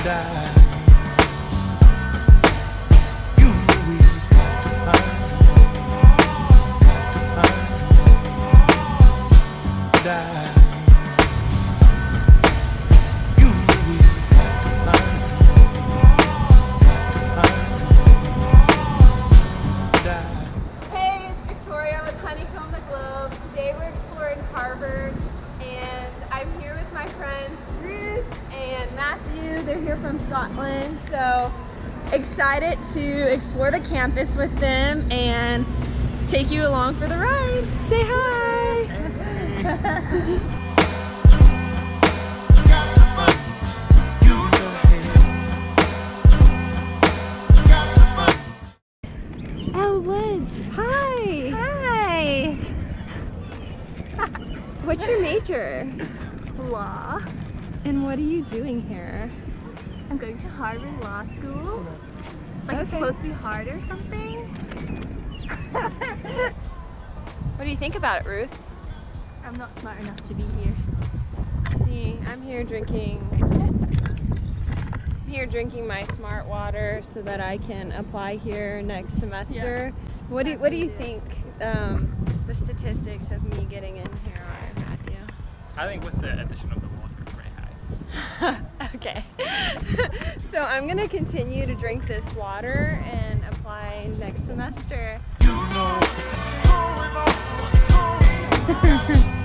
They're here from Scotland, so excited to explore the campus with them and take you along for the ride. Say hi! Elle Woods, hi! Hi! What's your major? Law. And what are you doing here? I'm going to Harvard Law School. Like it's supposed to be hard or something. What do you think about it, Ruth? I'm not smart enough to be here. See, I'm here drinking my smart water so that I can apply here next semester. Yeah. What do you think the statistics of me getting in here are, Matthew? I think with the addition of the water, it's pretty high. Okay. So I'm gonna continue to drink this water and apply next semester. You know what's going on, what's going on.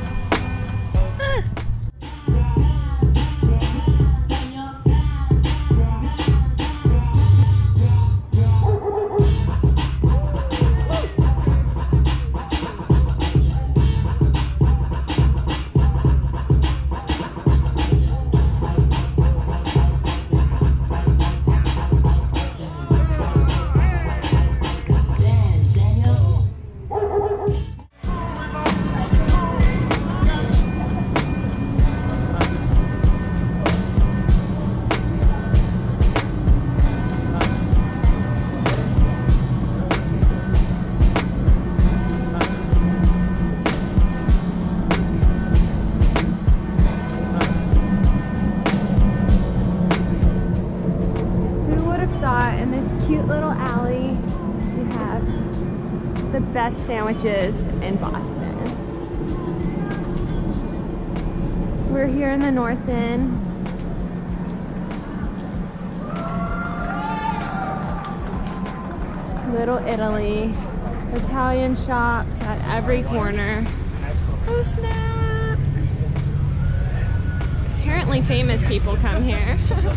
In this cute little alley, we have the best sandwiches in Boston. We're here in the North End. Little Italy. Italian shops at every corner. Oh snap! Apparently famous people come here.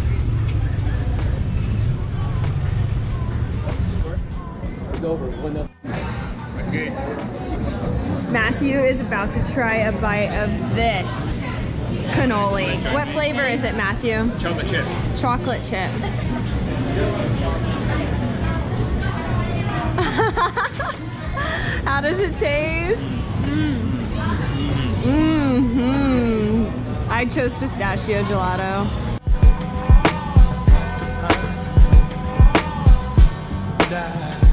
Matthew is about to try a bite of this cannoli. What flavor is it, Matthew? Chocolate chip. Chocolate chip. How does it taste? I chose pistachio gelato.